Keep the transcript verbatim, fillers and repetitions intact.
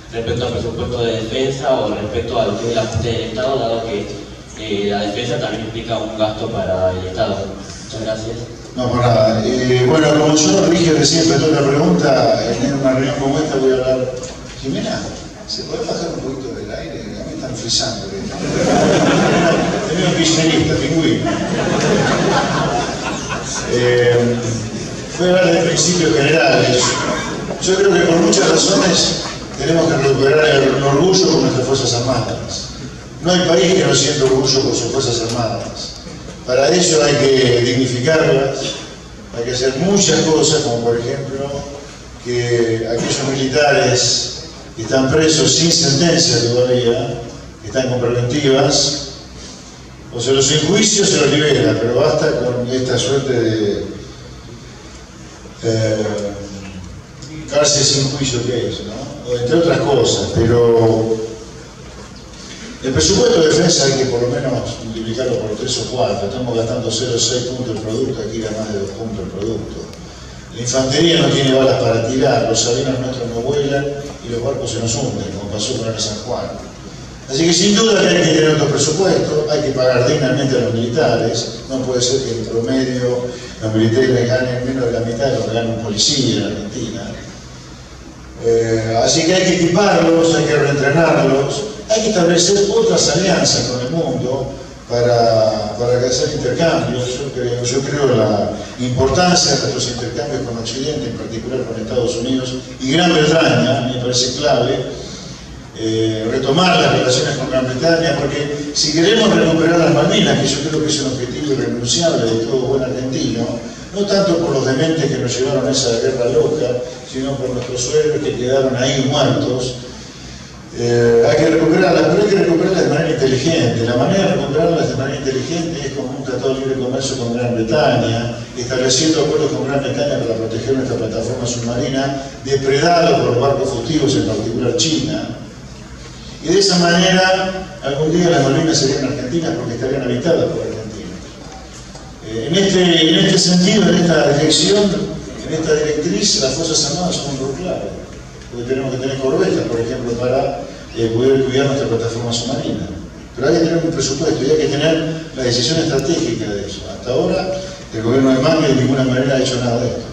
respecto al presupuesto de defensa o respecto a lo que es el ajuste del Estado, dado que eh, la defensa también implica un gasto para el Estado. Muchas gracias. No, por nada. Eh, bueno, como yo dije recién, pero otra pregunta, en una reunión como esta voy a hablar. Jimena, ¿se puede bajar un poquito del aire? A mí están frisando. Tenemos un kirchnerista, pingüino. Eh, voy a hablar de principios generales. Yo creo que por muchas razones tenemos que recuperar el orgullo por nuestras Fuerzas Armadas. No hay país que no sienta orgullo por sus Fuerzas Armadas. Para ello hay que dignificarlas, hay que hacer muchas cosas, como por ejemplo que aquellos militares que están presos sin sentencia todavía, que están con preventivas, o se los enjuicia o se los libera, pero basta con esta suerte de eh, cárcel sin juicio que es, ¿no? O entre otras cosas, pero el presupuesto de defensa hay que por lo menos multiplicarlo por tres o cuatro. Estamos gastando cero coma seis puntos del producto, aquí era más de dos puntos el producto. La infantería no tiene balas para tirar, los aviones nuestros no vuelan y los barcos se nos hunden, como pasó con el San Juan. Así que sin duda que hay que tener otro presupuesto, hay que pagar dignamente a los militares. No puede ser que en promedio los militares ganen menos de la mitad de lo que gana un policía en Argentina. Eh, así que hay que equiparlos, hay que reentrenarlos. Hay que establecer otras alianzas con el mundo para, para hacer intercambios. Yo creo, yo creo la importancia de nuestros intercambios con Occidente, en particular con Estados Unidos y Gran Bretaña, me parece clave. Eh, retomar las relaciones con Gran Bretaña, porque si queremos recuperar las Malvinas, que yo creo que es un objetivo irrenunciable de todo buen argentino, no tanto por los dementes que nos llevaron a esa guerra loca, sino por nuestros suegros que quedaron ahí muertos. Eh, hay que recuperarlas, pero hay que recuperarlas de manera inteligente. La manera de recuperarlas de manera inteligente es con un tratado de libre comercio con Gran Bretaña, estableciendo acuerdos con Gran Bretaña para proteger nuestra plataforma submarina, depredada por los barcos furtivos, en particular China. Y de esa manera, algún día las Malvinas serían argentinas porque estarían habitadas por argentinos. Eh, en, este, en este sentido, en esta dirección, en esta directriz, las Fuerzas Armadas son un rol clave. Porque tenemos que tener corbetas, por ejemplo, para eh, poder cuidar nuestra plataforma submarina. Pero hay que tener un presupuesto y hay que tener la decisión estratégica de eso. Hasta ahora, el gobierno de Macri de ninguna manera ha hecho nada de esto.